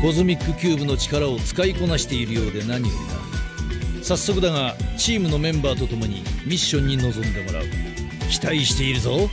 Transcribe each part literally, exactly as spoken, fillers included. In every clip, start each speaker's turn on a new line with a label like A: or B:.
A: コズミックキューブの力を使いこなしているようで何よりだ。早速だがチームのメンバーと共にミッションに臨んでもらう。期待しているぞ。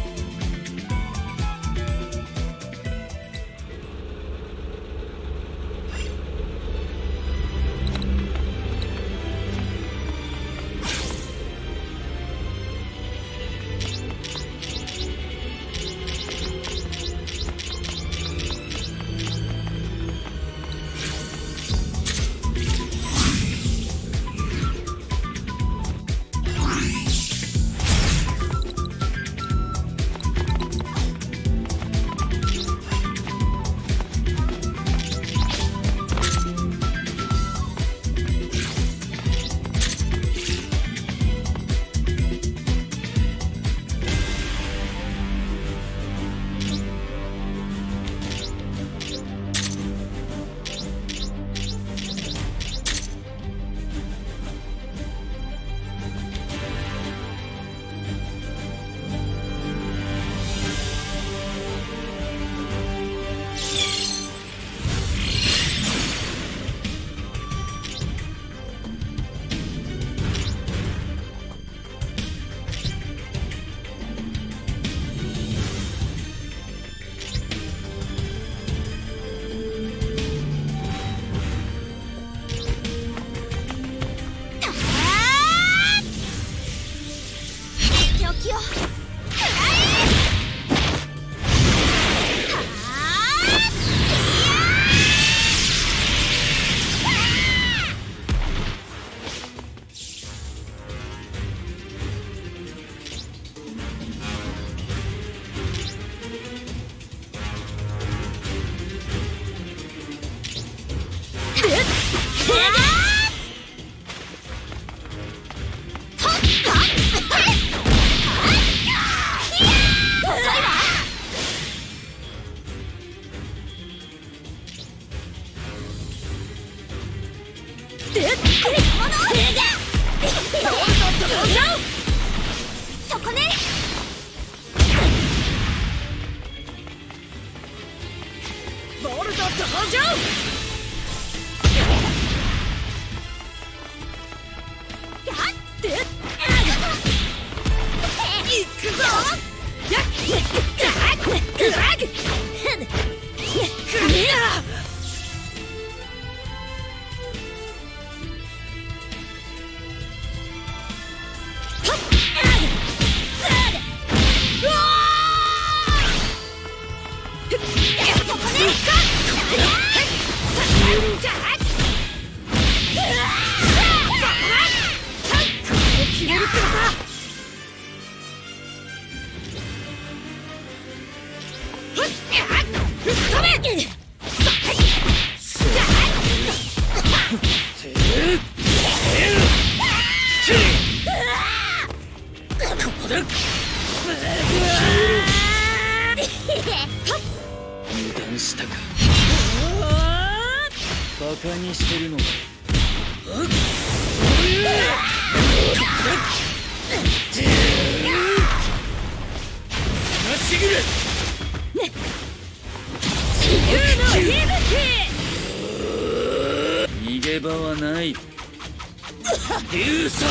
B: 逃げ場はない。竜砂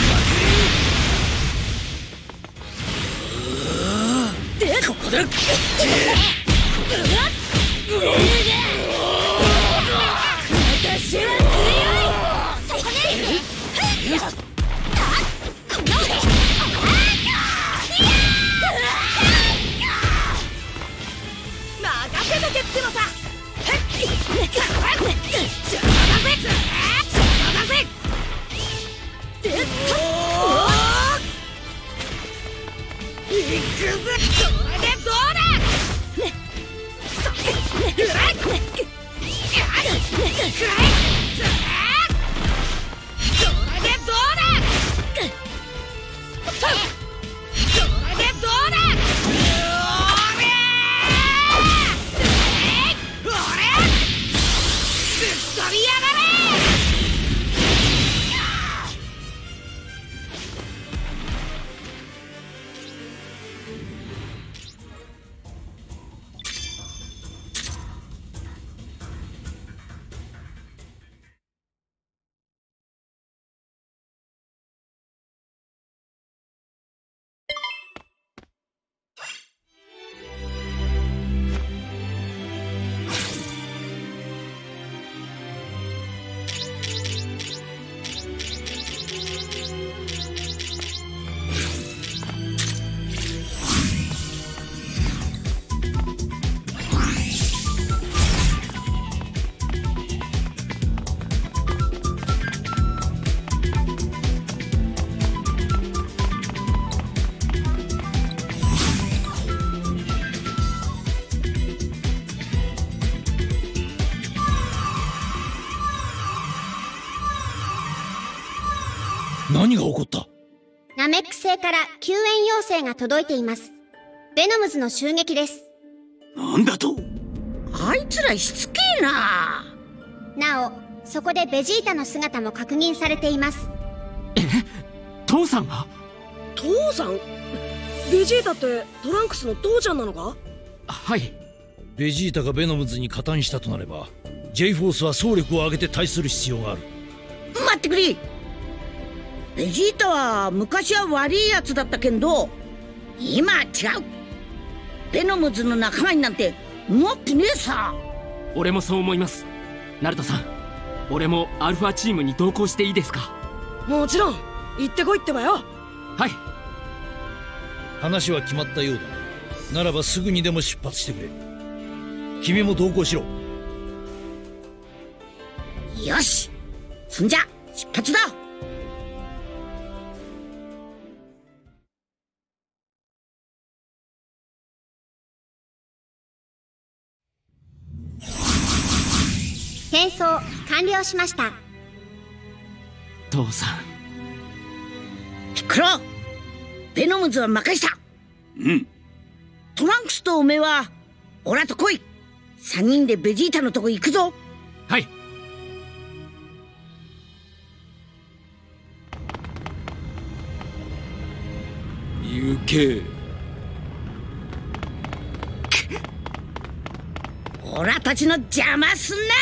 B: ここだ。私は強い。そこね。任せとけってのさ。邪魔だぜ。邪魔だぜ。行くぜ。これでどうだ。それでどうだ。
A: 何が起こった？
C: ナメック星から救援要請が届いています。ベノムズの襲撃です。
D: なんだと？
B: あいつらしつけえな。
C: なお、そこでベジータの姿も確認されています。
D: え？父さんが？
B: 父さん？ベジータってトランクスの父ちゃんなのか？
D: はい。
A: ベジータがベノムズに加担したとなれば J フォースは総力を挙げて対する必要がある。
B: 待ってくれ。ベジータは昔は悪いやつだったけど今は違う。ベノムズの仲間になんて思ってねえさ。
D: 俺もそう思います。ナルトさん、俺もアルファチームに同行していいですか？
B: もちろん、行ってこいってばよ。
D: はい。
A: 話は決まったようだな。ならばすぐにでも出発してくれ。君も同行しろ。
B: よし、そんじゃ出発だ。
C: 転送完了しました。
D: 父さん。
B: ピッコロ、ベノムズは任した。
D: うん。
B: トランクスとおめえはオラと来い。三人でベジータのとこ行くぞ。
D: はい。行け。
B: オラたちの邪魔すんな。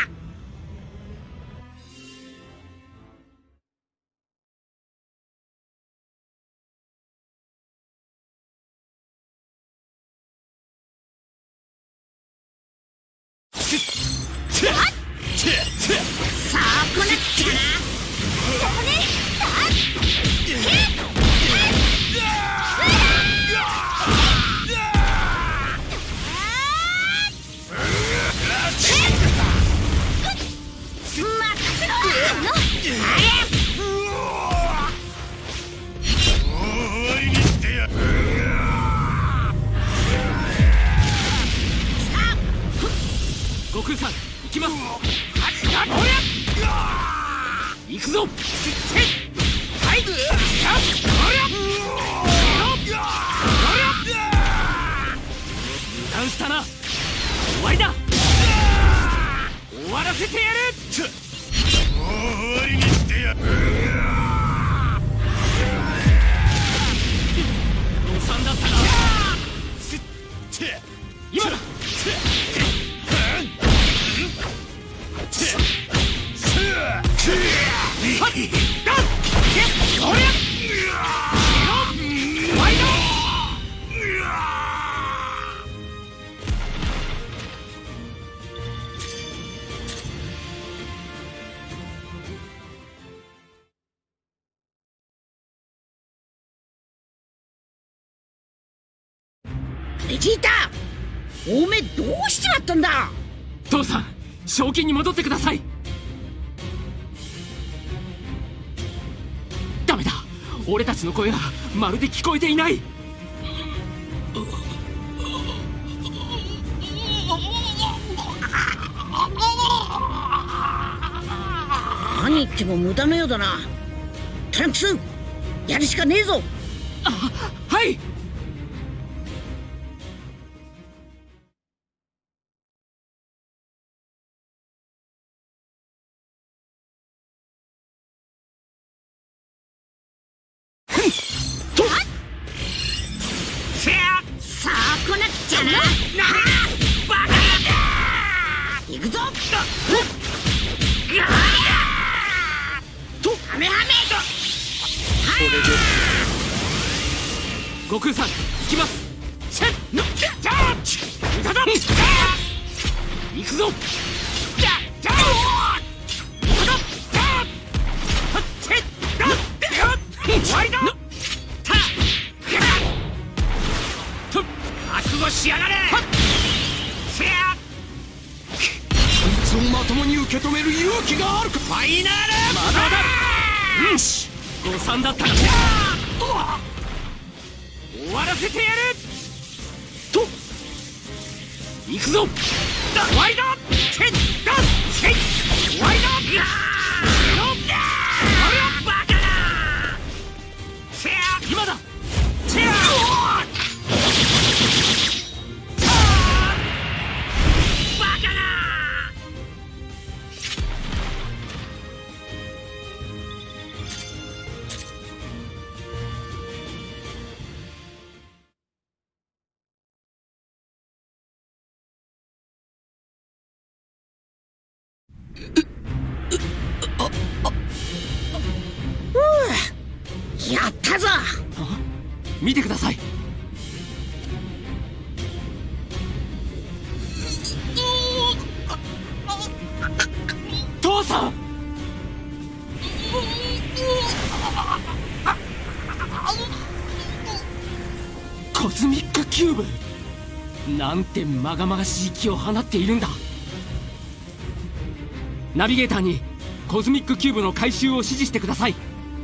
B: さあこなっちゃな。そこね。
D: 悟空さん、行きます。行くぞ。はい。油断したな。終わりだ。終わらせてやる。終わりにしてやる。誤算だったな。今だ。
B: ベジータ、おめえどうしちまったんだ。
D: 父さん、正気に戻ってください。ダメだ、俺たちの声がまるで聞こえていない。
B: 何言っても無駄のようだな。トランクス、やるしかねえぞ。
D: あ、はい。
B: さあ来なくちゃな。バカだ。行くぞ。とハメハメ。
D: 悟空さん、行きます。シェッの無駄だ。行くぞ。終わりだ。覚悟しやがれ。こいつをまともに受け止める勇気があるか。ファイナル。まだまだ。よし、誤算だったな。終わらせてやる。と行くぞ。終わりだ。終わりだ。バカだ。
B: やったぞ。
D: 見てください。父さん。コズミックキューブ、なんてまがまがしい気を放っているんだ。ナビゲーターにコズミックキューブの回収を指示してください。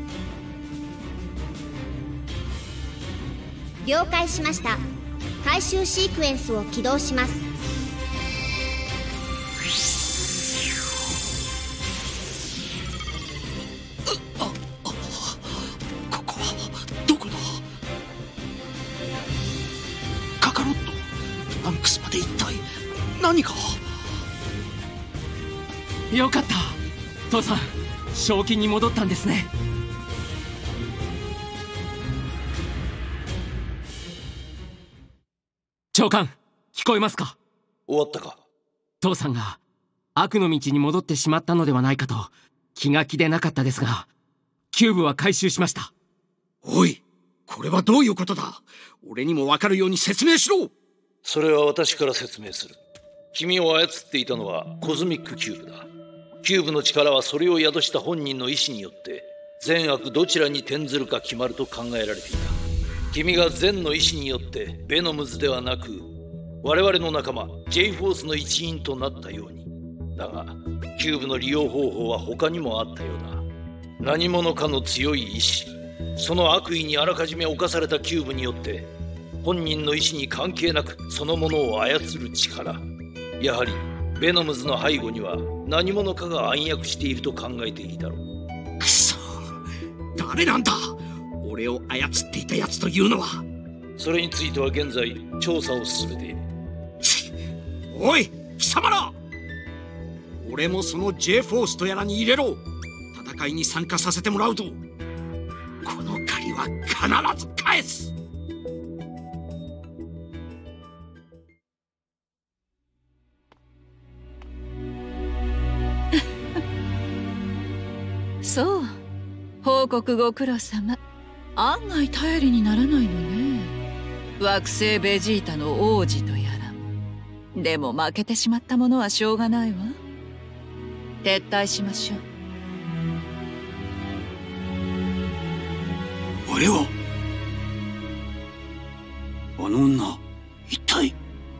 C: 了解しました。回収シークエンスを起動します。
E: ここはどこだ？カカロット、トランクスまで一体何か。
D: よかった。父さん、正気に戻ったんですね。長官、聞こえますか？
A: 終わったか？
D: 父さんが悪の道に戻ってしまったのではないかと気が気でなかったですが、キューブは回収しました。
E: おい、これはどういうことだ？俺にも分かるように説明しろ。
A: それは私から説明する。君を操っていたのはコズミックキューブだ。キューブの力はそれを宿した本人の意志によって善悪どちらに転ずるか決まると考えられていた。君が善の意志によってベノムズではなく我々の仲間 J フォースの一員となったように。だがキューブの利用方法は他にもあったようだ。何者かの強い意志、その悪意にあらかじめ侵されたキューブによって本人の意志に関係なくそのものを操る力。やはりベノムズの背後には何者かが暗躍していると考えていいだろう。
E: くそ、誰なんだ？俺を操っていたやつというのは。
A: それについては現在調査を進めている。
E: おい貴様ら、俺もその J フォースとやらに入れろ。戦いに参加させてもらうとこの借りは必ず返す。
F: そう、報告ご苦労様。案外頼りにならないのね。惑星ベジータの王子とやら。でも負けてしまったものはしょうがないわ。撤退しましょう。
E: 俺はあの女、一体。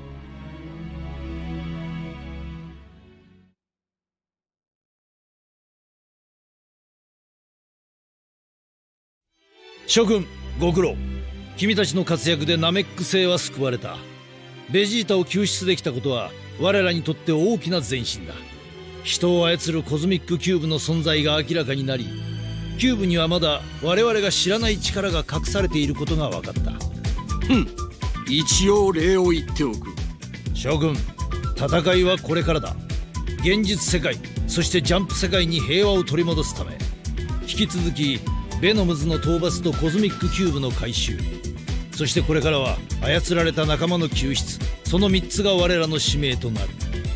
A: 諸君ご苦労。君たちの活躍でナメック星は救われた。ベジータを救出できたことは我らにとって大きな前進だ。人を操るコズミックキューブの存在が明らかになり、キューブにはまだ我々が知らない力が隠されていることが分かった。
E: ふん、一応礼を言っておく。
A: 諸君、戦いはこれからだ。現実世界、そしてジャンプ世界に平和を取り戻すため、引き続きベノムズの討伐とコズミックキューブの回収、そしてこれからは操られた仲間の救出、そのみっつが我らの使命となる。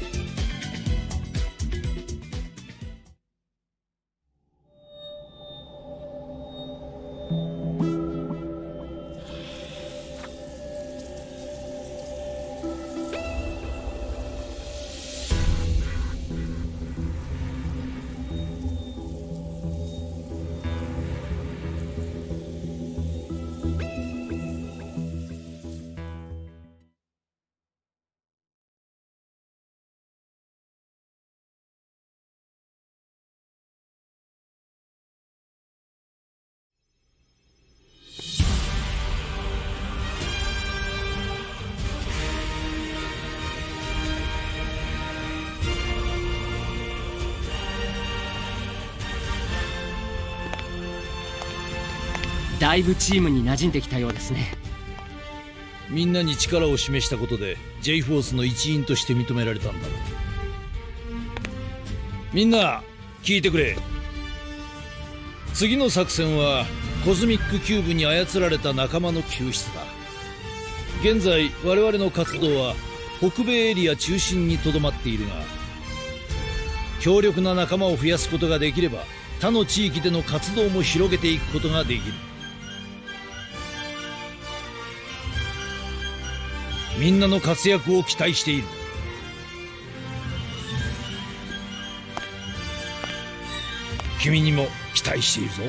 D: だいぶチームに馴染んできたようですね。
A: みんなに力を示したことで J フォースの一員として認められたんだろう。みんな聞いてくれ。次の作戦はコズミックキューブに操られた仲間の救出だ。現在我々の活動は北米エリア中心にとどまっているが、 強力な仲間を増やすことができれば他の地域での活動も広げていくことができる。みんなの活躍を期待している。君にも期待しているぞ。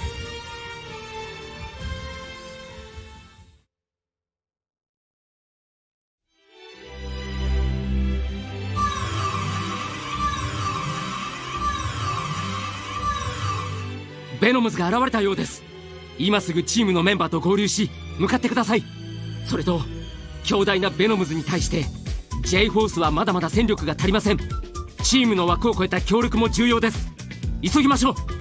D: ベノムズが現れたようです。今すぐチームのメンバーと合流し向かってください。それと強大なベノムズに対して J フォースはまだまだ戦力が足りません。チームの枠を超えた協力も重要です。急ぎましょう。